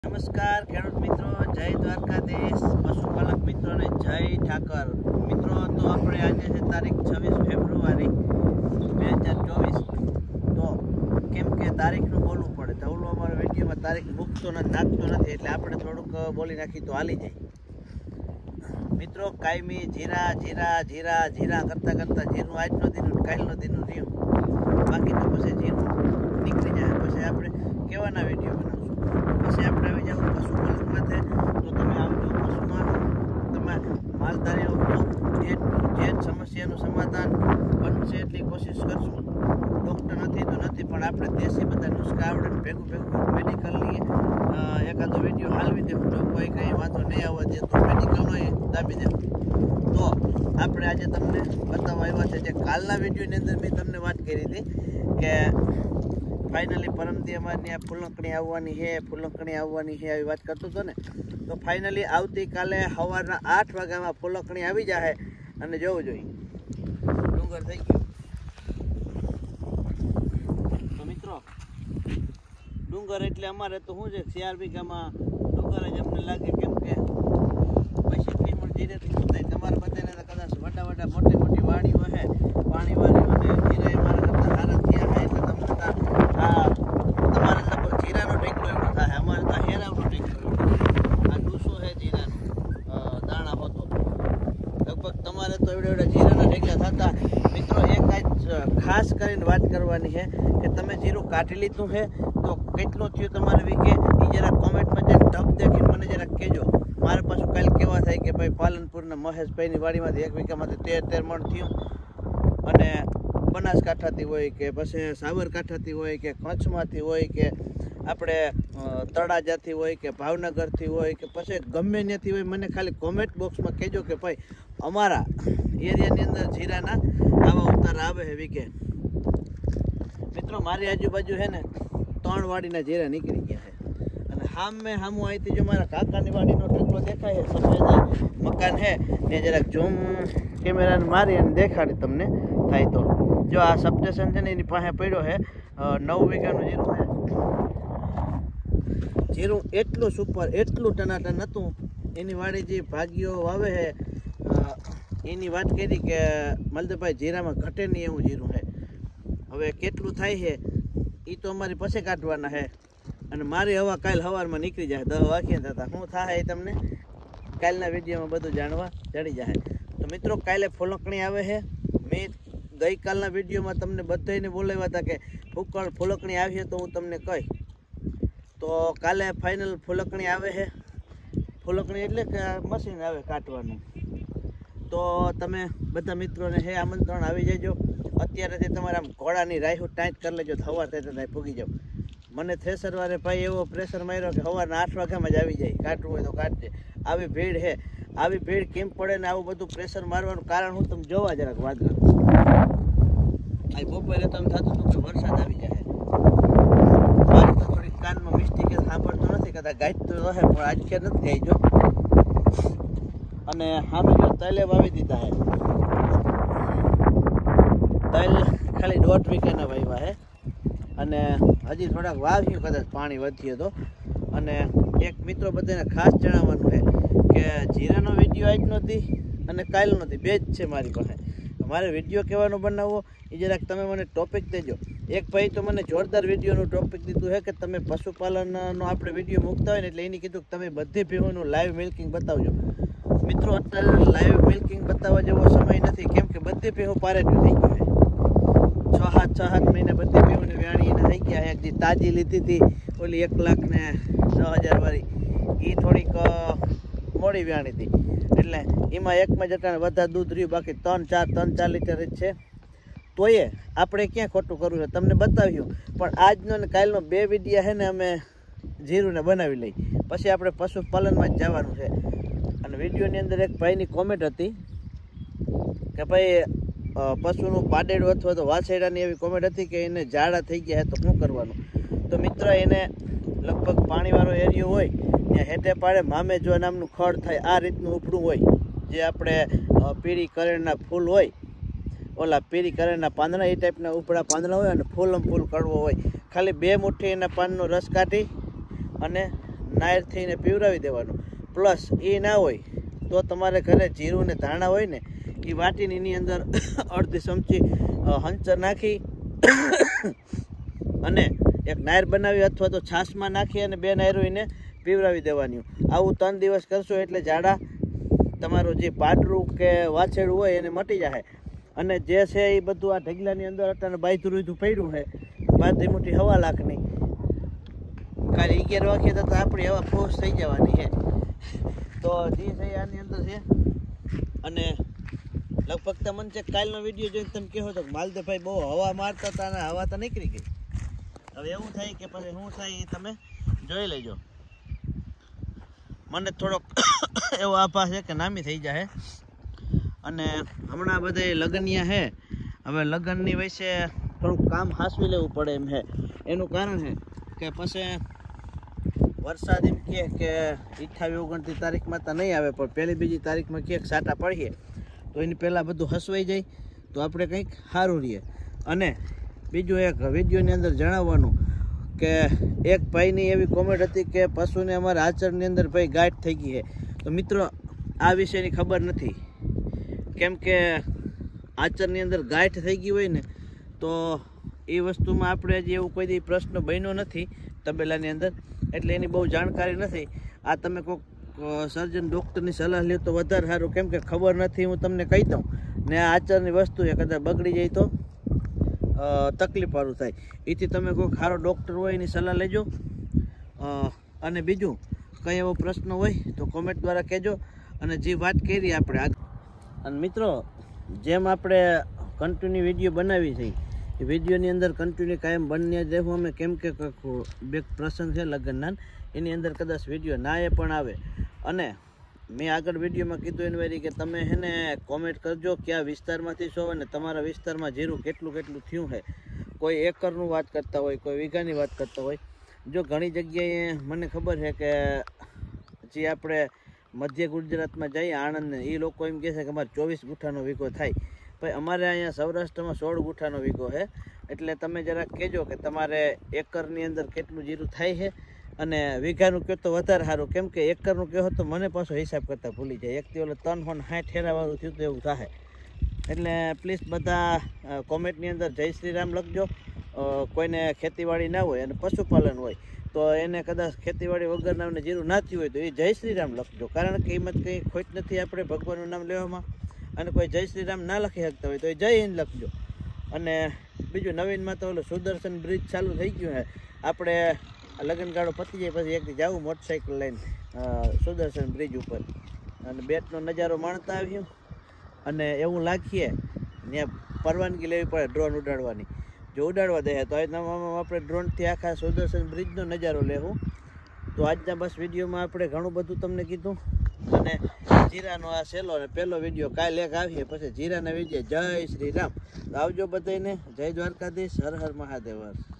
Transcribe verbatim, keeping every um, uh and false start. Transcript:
નમસ્કાર ખેડૂત મિત્રો, જય દ્વારકાધીશ, પશુપાલક મિત્રો ને જય ઠાકર મિત્રો. તો આપણે આજે છે તારીખ છવ્વીસ ફેબ્રુઆરી બે હજાર ચોવીસ. તો કેમ કે તારીખનું બોલવું પડે, ધવલો અમારો વિડીયોમાં તારીખ મૂકતો નથી, નાખતો નથી, એટલે આપણે થોડુંક બોલી નાખી તો હાલી જાય મિત્રો. કાયમી જીરા જીરા જીરા જીરા કરતાં કરતાં જીરું આજનો દીનું કાલનો દીનું રહ્યું, બાકી તો પછી જીરું નીકળી જાય. પછી આપણે કેવાના વિડીયો બનાવશું. પછી આપણે આવી જાવ પશુપાલક માથે, તો તમે આવજો પશુમાં તમે માલધારીઓ જે જે સમસ્યાનું સમાધાન બનશે એટલી કોશિશ કરશું. ડૉક્ટર નથી તો નથી, પણ આપણે દેશી બધા નુસ્ખા આવડે ભેગું ભેગું મેડિકલની એકાદો વિડીયો હાલવી દેવું. જો કોઈ કંઈ વાંધો નહીં આવવા દે તો મેડિકલનો દાબી દેવું. તો આપણે આજે તમને બતાવવા આવ્યા છે જે કાલના વિડીયોની અંદર મેં તમને વાત કરી હતી કે ફાઇનલી પરમદી અમારની આ ફૂલંકણી આવવાની છે, ફૂલંકણી આવવાની છે આવી વાત કરતો હતો ને. તો ફાઇનલી આવતીકાલે સવારના આઠ વાગ્યામાં ફૂલંકણી આવી જાય અને જોવું જોઈએ ડુંગર થઈ ગયો. તો મિત્રો ડુંગર એટલે અમારે તો શું છે, ચાર વીઘામાં ડુંગર જ અમને લાગે. કેમ કે પછી ત્રીમણ ધીરેથી શું થાય, તમારા બધાને કદાચ વડા વડા મોટી મોટી વાડીઓ છે, પાણી વાળી અને જીરા અમારા કરતા સારા થયા છે, એટલે તમને આ તમારે લગભગ જીરાનો ટેકલો એવો થાય, અમારે તો હેરાવનો ટેકલો એવો. આ ડૂસો છે જીરાનો દાણા હોતો, લગભગ તમારે તો એવડે એવડે જીરાના ટેકલા થતા. મિત્રો એક જ ખાસ કરીને વાત કરવાની છે કે તમે જીરું કાઢી લીધું છે તો કેટલું થયું તમારે વીકે એ જરા કોમેન્ટમાં જઈને ટપ દેખીને મને જરાક કહેજો. મારે પાછું કાલે કેવા થાય કે ભાઈ પાલનપુરના મહેશભાઈની વાડીમાંથી એક વીઘામાંથી તેર તેર મણ થયું, અને બનાસકાંઠાથી હોય કે પછી સાબરકાંઠાથી હોય કે કચ્છમાંથી હોય કે આપણે તળાજાથી હોય કે ભાવનગરથી હોય કે પછી ગમે ત્યાંથી હોય, મને ખાલી કોમેન્ટ બોક્સમાં કહેજો કે ભાઈ અમારા એરિયાની અંદર જીરાના આવા ઉતારા આવે છે વીકે. મિત્રો મારી આજુબાજુ છે ને ત્રણ વાડીના જીરા નીકળી ગયા છે, અને હામ મેં હામું અહીંથી જો મારા કાકાની વાડીનો ટેકલો દેખાય છે, સફેદ મકાન છે ને, જરાક ઝૂમ કેમેરાને મારી અને દેખાડી તમને થાય તો. જો આ સબસ્ટેશન છે ને એની પાસે પડ્યો છે, નવ વીઘાનું જીરું છે. જીરું એટલું સુપર, એટલું ટનાટન હતું. એની વાડી જે ભાગીઓ વાવે છે એની વાત કરી કે મલદભાઈ જીરામાં ઘટે નહીં એવું જીરું છે. હવે કેટલું થાય છે એ તો અમારી પછી કાઢવાના છે, અને મારી હવા કાલ સવારમાં નીકળી જાય દસ વાગ્યા થતા. શું થાય એ તમને કાલના વિડીયોમાં બધું જાણવા જડી જાય. તો મિત્રો કાલે ફૂલંકણી આવે છે. મેં ગઈકાલના વિડીયોમાં તમને બધાને બોલાવ્યા હતા કે ફૂકળ ફૂલંકણી આવી તો હું તમને કહી. તો કાલે ફાઇનલ ફૂલંકણી આવે છે. ફૂલંકણી એટલે કે મશીન આવે કાઢવાનું. તો તમે બધા મિત્રોને હે આમંત્રણ આવી જજો. અત્યારેથી તમારે આમ ઘોડાની રાહુ ટાઈટ કરી લેજો, સવાર થાય તો ભૂગી જાઓ. મને થ્રેસરવાળે ભાઈ એવો પ્રેશર માર્યો કે સવારના આઠ વાગ્યામાં જ આવી જાય, કાઢવું હોય તો કાઢજે. આવી ભીડ છે, આવી ભીડ કેમ પડે ને આવું બધું પ્રેશર મારવાનું કારણ હું તમે જોવા જરાક વાત કરું. આ બપોરે તો એમ થતું હતું કે વરસાદ આવી જાય. મારે તો થોડીક કાનમાં મિસ્ટેક સાંભળતો નથી, કદાચ ગાઈડ તો રહે પણ આજ કે નથી ગાઈ જો. અને સામે જો તલે વાવી દીધા છે, તલ ખાલી દોઢ વીઘાના વાવ્યા છે, અને હજી થોડાક વાવ્યું કદાચ પાણી વધ્યું તો. અને એક મિત્રો બધાને ખાસ જણાવવાનું છે કે જીરાનો વિડીયો આજ નથી અને કાલ નથી, બે જ છે મારી પાસે. મારે વિડીયો કહેવાનો બનાવવો એ જરાક તમે મને ટોપિક દેજો. એક ભાઈ તો મને જોરદાર વિડીયોનું ટોપિક દીધું છે કે તમે પશુપાલનનો આપણે વિડીયો મૂકતા હોય ને એટલે એની કીધું કે તમે બધી ભેહોનું લાઈવ મિલ્કિંગ બતાવજો. મિત્રો અત્યારે લાઈવ મિલ્કિંગ બતાવવા જેવો સમય નથી, કેમ કે બધી ભેહો પારેટું થઈ ગયું છે. છ સાત છ સાત મહિને બધી ભેહોની વ્યાણી એને થઈ ગયા. એક જે તાજી લીધી હતી ઓલી એક લાખ ને દસ હજાર વાળી એ થોડીક મોડી વ્યાણી હતી, એટલે એમાં એકમાં જતા વધારે દૂધ રહ્યું, બાકી ત્રણ ચાર ત્રણ ચાર લીટર જ છે. તોય આપણે ક્યાં ખોટું કરવું છે તમને બતાવ્યું. પણ આજનો ને કાલનો બે વિડીયા છે ને અમે જીરુંને બનાવી લઈ, પછી આપણે પશુપાલનમાં જ જવાનું છે. અને વિડીયોની અંદર એક ભાઈની કોમેન્ટ હતી કે ભાઈ પશુનું પાડેડું અથવા તો વાછરડાની એવી કોમેન્ટ હતી કે એને ઝાડા થઈ ગયા તો શું કરવાનું. તો મિત્ર એને લગભગ પાણીવાળો એરિયો હોય ત્યાં હેઠે પાડે મામેજવા નામનું ખડ થાય, આ રીતનું ઉપડું હોય, જે આપણે પીળી કરેણના ફૂલ હોય, ઓલા પીળી કરેણના પાંદડા એ ટાઈપના ઉપડા પાંદડા હોય, અને ફૂલમ ફૂલ કડવો હોય. ખાલી બે મુઠ્ઠી એના પાનનો રસ કાઢી અને નાયર થઈને પીવરાવી દેવાનું. પ્લસ એ ના હોય તો તમારે ઘરે જીરું ને ધાણા હોય ને એ વાટીને એની અંદર અડધી ચમચી હંચર નાખી અને એક નાયર બનાવી અથવા તો છાશમાં નાખી અને બે નાયરો એને પીવરાવી દેવાની. આવું ત્રણ દિવસ કરશો એટલે ઝાડા તમારું જે પાડરું કે વાછેડું હોય એને મટી જાય. અને જે છે એ બધું આ ઢગલાની અંદર અત્યારે બાયધું રૂધું પડ્યું છે બાંધી મોટી હવા લાખની કાલે અગિયાર વાગ્યે તો આપણી હવા ફોસ થઈ જવાની છે. તો જે છે આની અંદર છે અને લગભગ તમને છે કાલનો વિડીયો જોઈને તમે કહો તો માલદેવભાઈ બહુ હવા મારતા હતા અને હવા તો નીકળી ગઈ. હવે એવું થાય કે પછી શું થાય એ તમે જોઈ લેજો. મને થોડોક એવો આભાસ છે કે નામી થઈ જાય. અને હમણાં બધા લગ્નિયા છે, હવે લગ્નની વિશે થોડુંક કામ હાંસવી લેવું પડે એમ છે. એનું કારણ છે કે પછી વરસાદ એમ કહે કે અઠ્ઠાવીસ ઓગણત્રીસ તારીખમાં તો નહીં આવે પણ પહેલી બીજી તારીખમાં ક્યાંક સાટા પડીએ તો એની પહેલાં બધું હસવાઈ જાય તો આપણે કંઈક સારું રહીએ. અને બીજું એક વિડીયોની અંદર જણાવવાનું કે એક ભાઈની એવી કોમેન્ટ હતી કે પશુને અમારા આચરણની અંદર ભાઈ ગાંઠ થઈ ગઈ છે. તો મિત્રો આ વિષયની ખબર નથી, કેમ કે આચરની અંદર ગાંઠ થઈ ગઈ હોય ને તો એ વસ્તુમાં આપણે હજી એવું કોઈ દી પ્રશ્ન બન્યો નથી તબેલાની અંદર, એટલે એની બહુ જાણકારી નથી. આ તમે કોઈક સર્જન ડૉક્ટરની સલાહ લ્યો તો વધારે સારું, કેમ કે ખબર નથી. હું તમને કહી દઉં ને આ આચરની વસ્તુ છે, કદાચ બગડી જાય તો તકલીફ વાળું થાય. એથી તમે કોઈ સારો ડૉક્ટર હોય એની સલાહ લેજો. અને બીજું કંઈ એવો પ્રશ્ન હોય તો કોમેન્ટ દ્વારા કહેજો. અને જે વાત કરી આપણે અને મિત્રો જેમ આપણે કન્ટિન્યુ વિડીયો બનાવી છે એ વિડીયોની અંદર કન્ટિન્યુ કાયમ બન્યા જ રહેવું અમે, કેમ કે બે પ્રસંગ છે લગ્નના એની અંદર કદાચ વિડીયો ના એ પણ આવે. અને મેં આગળ વિડીયોમાં કીધું એની વારી કે તમે એને કોમેન્ટ કરજો કયા વિસ્તારમાંથી છો અને તમારા વિસ્તારમાં જીરું કેટલું કેટલું થયું છે. કોઈ એકરનું વાત કરતા હોય, કોઈ વીઘાની વાત કરતા હોય. જો ઘણી જગ્યાએ મને ખબર છે કે જે આપણે મધ્ય ગુજરાતમાં જઈએ આણંદને એ લોકો એમ કહે છે કે અમારે ચોવીસ ગુઠાનો વીઘો થાય. ભાઈ અમારે અહીંયા સૌરાષ્ટ્રમાં સોળ ગુઠાનો વીઘો છે. એટલે તમે જરાક કહેજો કે તમારે એકરની અંદર કેટલું જીરું થાય છે અને વીઘાનું કહો તો વધારે સારું, કેમ કે એકરનું કહો તો મને પાછો હિસાબ કરતાં ભૂલી જાય. એકથી ઓલે ત્રણ ફોન સાઠ ઠેરાવાળું થયું તો એવું થાય. એટલે પ્લીઝ બધા કોમેન્ટની અંદર જય શ્રી રામ લખજો. કોઈને ખેતીવાડી ના હોય અને પશુપાલન હોય તો એને કદાચ ખેતીવાડી વગરના જીરું ના થયું હોય તો એ જય શ્રી રામ લખજો, કારણ કે એમાં કંઈ ખોટ નથી આપણે ભગવાનનું નામ લેવામાં. અને કોઈ જય શ્રી રામ ના લખી શકતા હોય તો એ જય હિન્દ લખજો. અને બીજું નવીનમાં તો ઓલું સુદર્શન બ્રિજ ચાલુ થઈ ગયું છે. આપણે લગ્નગાળો પતી જાય પછી એકથી જવું મોટરસાઇકલ લઈને સુદર્શન બ્રિજ ઉપર અને બેટનો નજારો માણતા આવ્યું. અને એવું લાગીએ ત્યાં પરવાનગી લેવી પડે ડ્રોન ઉડાડવાની. જો ઉડાડવા દે તો આપણે ડ્રોનથી આખા સુદર્શન બ્રિજનો નજારો લેવું. તો આજના બસ વિડીયોમાં આપણે ઘણું બધું તમને કીધું. અને જીરાનો આ સહેલો અને પહેલો વિડીયો કાલે એક આવીએ પછી જીરાના વિડીયો. જય શ્રી રામ. આવજો બધાને. જય દ્વારકાધીશ. હર હર મહાદેવ.